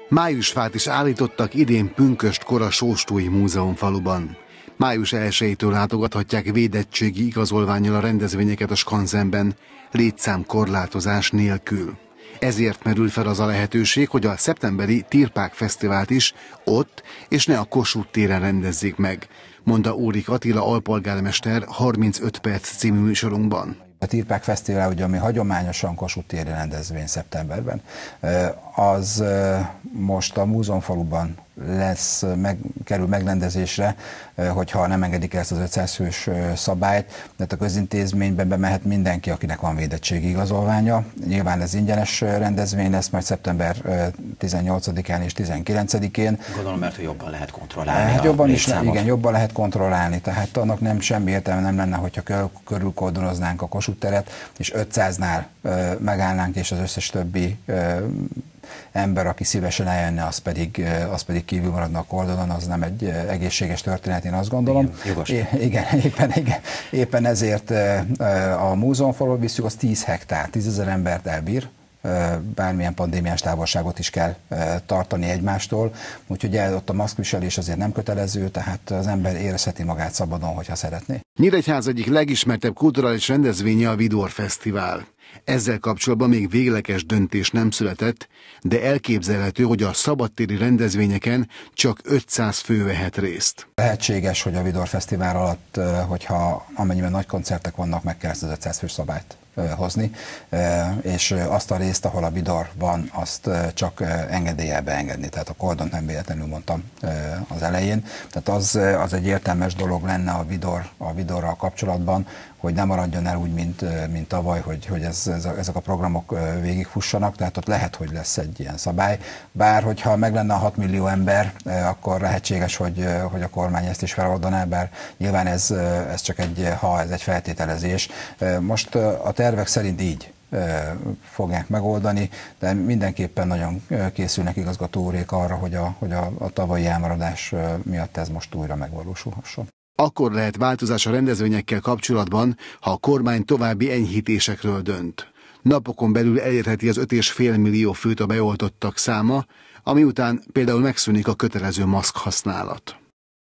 Májusfát is állítottak idén Pünkösd-kor a Sóstói Múzeumfaluban. Május 1-től látogathatják védettségi igazolvánnyal a rendezvényeket a skanzenben, létszámkorlátozás nélkül. Ezért merül fel az a lehetőség, hogy a szeptemberi Tirpák Fesztivált is ott és ne a Kossuth téren rendezzék meg, mondta Órik Attila alpolgármester 35 perc című műsorunkban. A Tirpák Fesztivál, ugye, ami hagyományosan Kossuth téri rendezvény szeptemberben, az most a múzeumfaluban kerül megrendezésre, hogyha nem engedik el ezt az 500 fős szabályt, de a közintézményben bemehet mindenki, akinek van védettségi igazolványa. Nyilván ez ingyenes rendezvény lesz, majd szeptember 18-án és 19-én. Gondolom, mert jobban lehet kontrollálni. Hát jobban lehet kontrollálni, tehát annak nem semmi értelme nem lenne, hogyha körülkordonoznánk a Kossuth teret, és 500-nál megállnánk, és az összes többi ember, aki szívesen eljönne, az pedig kívül maradna a kordonon, az nem egy egészséges történet, én azt gondolom. Igen, éppen ezért a múzeumfaluról visszük, az 10 hektár, 10 000 embert elbír, bármilyen pandémiás távolságot is kell tartani egymástól, úgyhogy ott a maszkviselés azért nem kötelező, tehát az ember érezheti magát szabadon, hogyha szeretné. Nyíregyháza egyik legismertebb kulturális rendezvénye a Vidor Fesztivál. Ezzel kapcsolatban még végleges döntés nem született, de elképzelhető, hogy a szabadtéri rendezvényeken csak 500 fő vehet részt. Lehetséges, hogy a Vidor Fesztivál alatt, amennyiben nagy koncertek vannak, meg kell ezt az 500 fős szabályt hozni, és azt a részt, ahol a Vidor van, azt csak engedéllyel beengedni, tehát a kordont nem véletlenül mondtam az elején. Tehát az egy értelmes dolog lenne a Vidorral kapcsolatban, hogy nem maradjon el úgy, mint tavaly, hogy ezek a programok végigfussanak, tehát ott lehet, hogy lesz egy ilyen szabály. Bár, hogyha meg lenne a 6 millió ember, akkor lehetséges, hogy a kormány ezt is feloldaná, bár nyilván ez csak egy feltételezés. Most a tervek szerint így fogják megoldani, de mindenképpen nagyon készülnek igazgató úrék arra, hogy a tavalyi elmaradás miatt ez most újra megvalósulhasson. Akkor lehet változás a rendezvényekkel kapcsolatban, ha a kormány további enyhítésekről dönt. Napokon belül elérheti az 5,5 millió főt a beoltottak száma, ami után például megszűnik a kötelező maszk használat.